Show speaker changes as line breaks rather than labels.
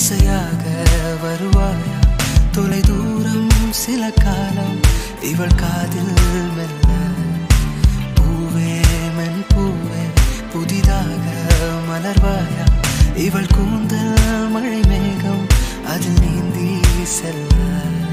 இசையாக வருவாயா தொலை தூரம் சில காலம் இவள் காதில் மெல்ல பூவே மென் பூவே புதிதாக மலர்வாயா இவள் கூந்தல் மழை மேகம் அதில் நீந்தி செல்ல